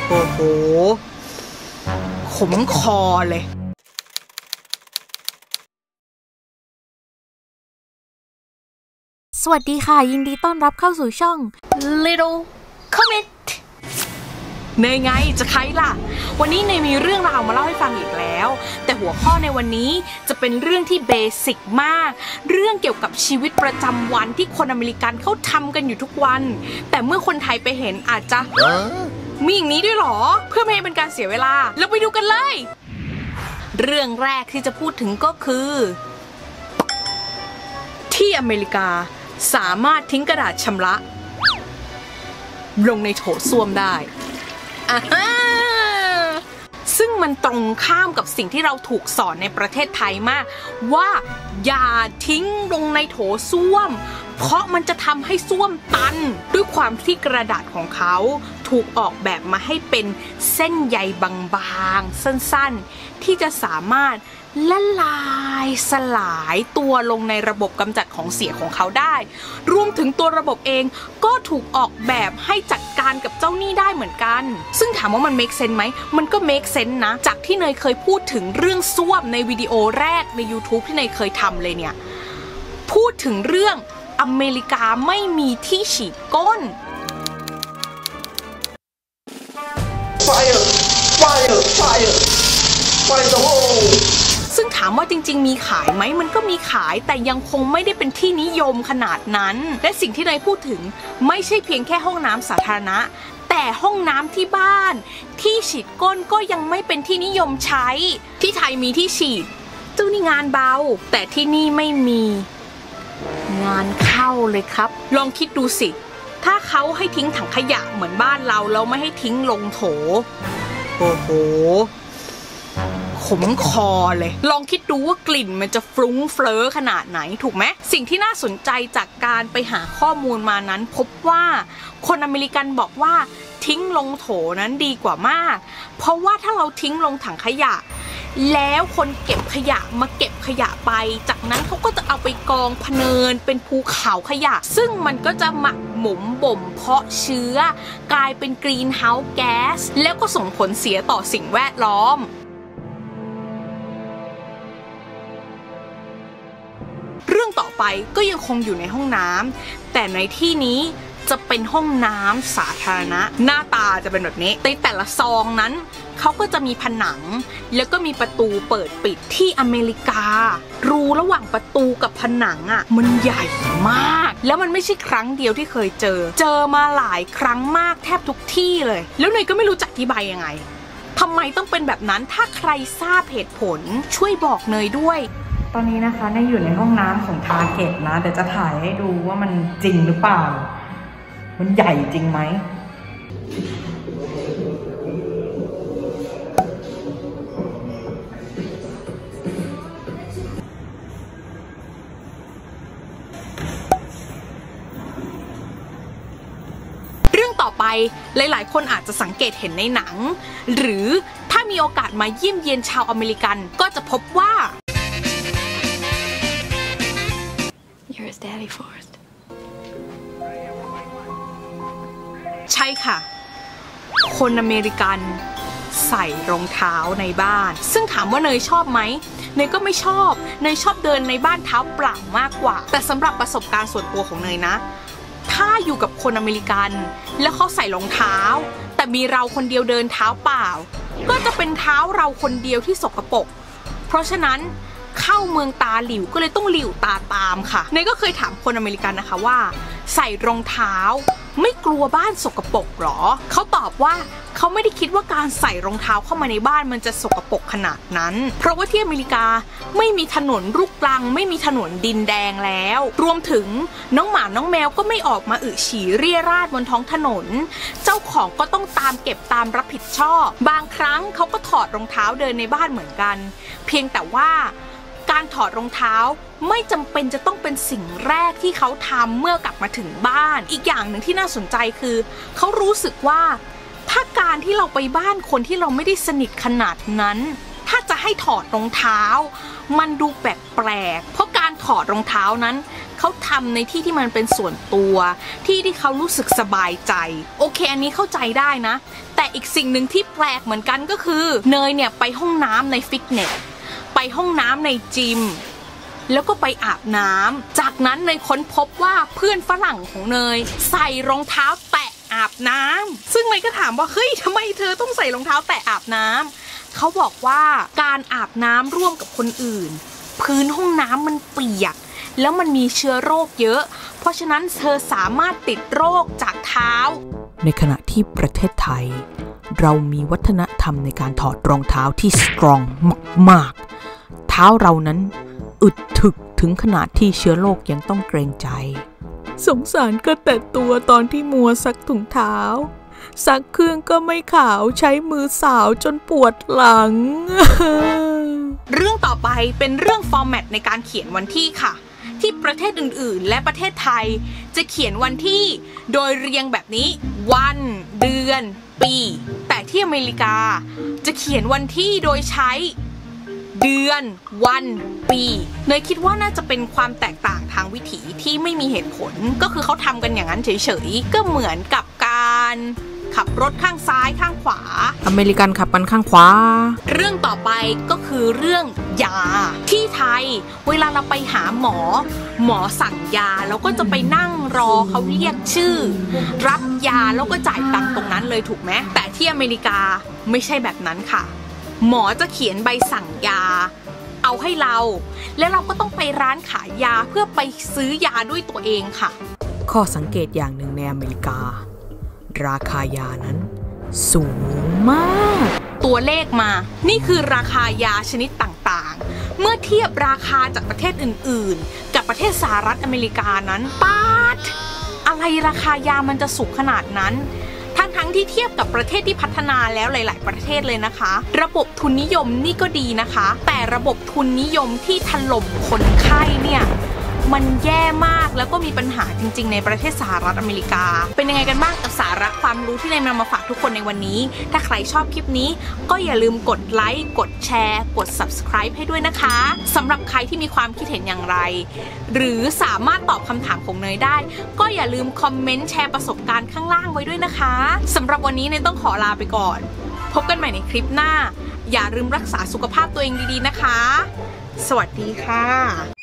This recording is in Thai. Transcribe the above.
โอ้โหขมคอเลยสวัสดีค่ะยินดีต้อนรับเข้าสู่ช่อง Little Comment เนยไงจะใครล่ะวันนี้เนยมีเรื่องราวมาเล่าให้ฟังอีกแล้วแต่หัวข้อในวันนี้จะเป็นเรื่องที่เบสิกมากเรื่องเกี่ยวกับชีวิตประจำวันที่คนอเมริกันเขาทำกันอยู่ทุกวันแต่เมื่อคนไทยไปเห็นอาจจะมีอย่างนี้ด้วยหรอเพื่อไม่ให้เป็นการเสียเวลาเราไปดูกันเลยเรื่องแรกที่จะพูดถึงก็คือที่อเมริกาสามารถทิ้งกระดาษชำระลงในโถส้วมได้ซึ่งมันตรงข้ามกับสิ่งที่เราถูกสอนในประเทศไทยมากว่าอย่าทิ้งลงในโถส้วมเพราะมันจะทำให้ส้วมตันด้วยความที่กระดาษของเขาถูกออกแบบมาให้เป็นเส้นใยบางๆสั้นๆที่จะสามารถละลายสลายตัวลงในระบบกำจัดของเสียของเขาได้รวมถึงตัวระบบเองก็ถูกออกแบบให้จัดการกับเจ้าหนี้ได้เหมือนกันซึ่งถามว่ามัน make sense ไหมมันก็ make sense นะจากที่เนยเคยพูดถึงเรื่องส้วมในวิดีโอแรกใน YouTube ที่เนยเคยทำเลยเนี่ยพูดถึงเรื่องอเมริกาไม่มีที่ฉีดก้น Fire Fire Fire Fire the hole ซึ่งถามว่าจริงๆมีขายไหมมันก็มีขายแต่ยังคงไม่ได้เป็นที่นิยมขนาดนั้นและสิ่งที่เนยพูดถึงไม่ใช่เพียงแค่ห้องน้ำสาธารณะแต่ห้องน้ำที่บ้านที่ฉีดก้นก็ยังไม่เป็นที่นิยมใช้ที่ไทยมีที่ฉีดเจ้านี่งานเบาแต่ที่นี่ไม่มีงานเข้าเลยครับลองคิดดูสิถ้าเขาให้ทิ้งถังขยะเหมือนบ้านเราแล้วไม่ให้ทิ้งลงโถโอ้โหขมคอเลยลองคิดดูว่ากลิ่นมันจะฟรุ้งเฟ้อขนาดไหนถูกไหมสิ่งที่น่าสนใจจากการไปหาข้อมูลมานั้นพบว่าคนอเมริกันบอกว่าทิ้งลงโถนั้นดีกว่ามากเพราะว่าถ้าเราทิ้งลงถังขยะแล้วคนเก็บขยะมาเก็บขยะไปจากนั้นเขาก็จะเอาไปกองพะเนินเป็นภูเขาขยะซึ่งมันก็จะหมักหมมบ่มเพาะเชื้อกลายเป็นกรีนเฮาส์แก๊สแล้วก็ส่งผลเสียต่อสิ่งแวดล้อมเรื่องต่อไปก็ยังคงอยู่ในห้องน้ำแต่ในที่นี้จะเป็นห้องน้ำสาธารณะหน้าตาจะเป็นแบบนี้ในแต่ละซองนั้นเขาก็จะมีผนังแล้วก็มีประตูเปิดปิดที่อเมริการูระหว่างประตูกับผนังอ่ะมันใหญ่มากแล้วมันไม่ใช่ครั้งเดียวที่เคยเจอมาหลายครั้งมากแทบทุกที่เลยแล้วเนยก็ไม่รู้จะอธิบายยังไงทำไมต้องเป็นแบบนั้นถ้าใครทราบเหตุผลช่วยบอกเนยด้วยตอนนี้นะคะเนยอยู่ในห้องน้ำของ Target นะเดี๋ยวจะถ่ายให้ดูว่ามันจริงหรือเปล่ามันใหญ่จริงไหมเรื่องต่อไปหลายๆคนอาจจะสังเกตเห็นในหนังหรือถ้ามีโอกาสมาเยี่ยมเยียนชาวอเมริกันก็จะพบว่า Yours Daddy Forrest ใช่ค่ะคนอเมริกันใส่รองเท้าในบ้านซึ่งถามว่าเนยชอบไหมเนยก็ไม่ชอบเนยชอบเดินในบ้านเท้าเปล่ามากกว่าแต่สำหรับประสบการณ์ส่วนตัวของเนยนะถ้าอยู่กับคนอเมริกันแล้วเขาใส่รองเท้าแต่มีเราคนเดียวเดินเท้าเปล่าก็จะเป็นเท้าเราคนเดียวที่สกปรกเพราะฉะนั้นเข้าเมืองตาหลิวก็เลยต้องหลิวตาตามค่ะเนยก็เคยถามคนอเมริกันนะคะว่าใส่รองเท้าไม่กลัวบ้านสกปรกหรอเขาตอบว่าเขาไม่ได้คิดว่าการใส่รองเท้าเข้ามาในบ้านมันจะสกปรกขนาดนั้นเพราะว่าที่อเมริกาไม่มีถนนลูกรังไม่มีถนนดินแดงแล้วรวมถึงน้องหมาน้องแมวก็ไม่ออกมาอึฉี่เรี่ยราดบนท้องถนนเจ้าของก็ต้องตามเก็บตามรับผิดชอบบางครั้งเขาก็ถอดรองเท้าเดินในบ้านเหมือนกันเพียงแต่ว่าการถอดรองเท้าไม่จำเป็นจะต้องเป็นสิ่งแรกที่เขาทำเมื่อกลับมาถึงบ้านอีกอย่างหนึ่งที่น่าสนใจคือเขารู้สึกว่าถ้าการที่เราไปบ้านคนที่เราไม่ได้สนิทขนาดนั้นถ้าจะให้ถอดรองเท้ามันดูแปลกๆเพราะการถอดรองเท้านั้นเขเขาทำในที่ที่มันเป็นส่วนตัวที่เขารู้สึกสบายใจโอเคอันนี้เข้าใจได้นะแต่อีกสิ่งหนึ่งที่แปลกเหมือนกันก็คือเนยเนี่ยไปห้องน้ำในฟิตเนสไปห้องน้ำในจิมแล้วก็ไปอาบน้ำจากนั้นเนยค้นพบว่าเพื่อนฝรั่งของเนยใส่รองเท้าแตะอาบน้ำซึ่งเนยก็ถามว่าเฮ้ยทำไมเธอต้องใส่รองเท้าแตะอาบน้ำเขาบอกว่าการอาบน้ำร่วมกับคนอื่นพื้นห้องน้ำมันเปียกแล้วมันมีเชื้อโรคเยอะเพราะฉะนั้นเธอสามารถติดโรคจากเท้าในขณะที่ประเทศไทยเรามีวัฒนธรรมในการถอดรองเท้าที่สตรองมากๆเท้าเรานั้นอึดถึกถึงขนาดที่เชื้อโรคยังต้องเกรงใจสงสารก็แต่ตัวตอนที่มัวซักถุงเท้าซักเครื่องก็ไม่ขาวใช้มือสาวจนปวดหลังเรื่องต่อไปเป็นเรื่องฟอร์แมตในการเขียนวันที่ค่ะที่ประเทศอื่นๆและประเทศไทยจะเขียนวันที่โดยเรียงแบบนี้วันเดือนปีแต่ที่อเมริกาจะเขียนวันที่โดยใช้เดือนวันปีเนยคิดว่าน่าจะเป็นความแตกต่างทางวิถีที่ไม่มีเหตุผลก็คือเขาทำกันอย่างนั้นเฉยๆก็เหมือนกับการขับรถข้างซ้ายข้างขวาอเมริกันขับกันข้างขวาเรื่องต่อไปก็คือเรื่องยาที่ไทยเวลาเราไปหาหมอสั่งยาแล้วก็จะไปนั่งรอเขาเรียกชื่อรับยาแล้วก็จ่ายตังค์ตรงนั้นเลยถูกไหมแต่ที่อเมริกาไม่ใช่แบบนั้นค่ะหมอจะเขียนใบสั่งยาเอาให้เราแล้วเราก็ต้องไปร้านขายยาเพื่อไปซื้อยาด้วยตัวเองค่ะข้อสังเกตอย่างหนึ่งในอเมริการาคายานั้นสูงมากตัวเลขมานี่คือราคายาชนิดต่างๆเมื่อเทียบราคาจากประเทศอื่นๆกับประเทศสหรัฐอเมริกานั้นป๊าดอะไรราคายามันจะสูงขนาดนั้นทั้งที่เทียบกับประเทศที่พัฒนาแล้วหลายๆประเทศเลยนะคะระบบทุนนิยมนี่ก็ดีนะคะแต่ระบบทุนนิยมที่ถล่มคนไข้เนี่ยมันแย่มากแล้วก็มีปัญหาจริงๆในประเทศสหรัฐอเมริกาเป็นยังไงกันบ้างกับสาระความรู้ที่เนยนำมาฝากทุกคนในวันนี้ถ้าใครชอบคลิปนี้ก็อย่าลืมกดไลค์กดแชร์กด Subscribe ให้ด้วยนะคะสำหรับใครที่มีความคิดเห็นอย่างไรหรือสามารถตอบคำถามของเนยได้ก็อย่าลืมคอมเมนต์แชร์ประสบการณ์ข้างล่างไว้ด้วยนะคะสำหรับวันนี้เนยต้องขอลาไปก่อนพบกันใหม่ในคลิปหน้าอย่าลืมรักษาสุขภาพตัวเองดีๆนะคะสวัสดีค่ะ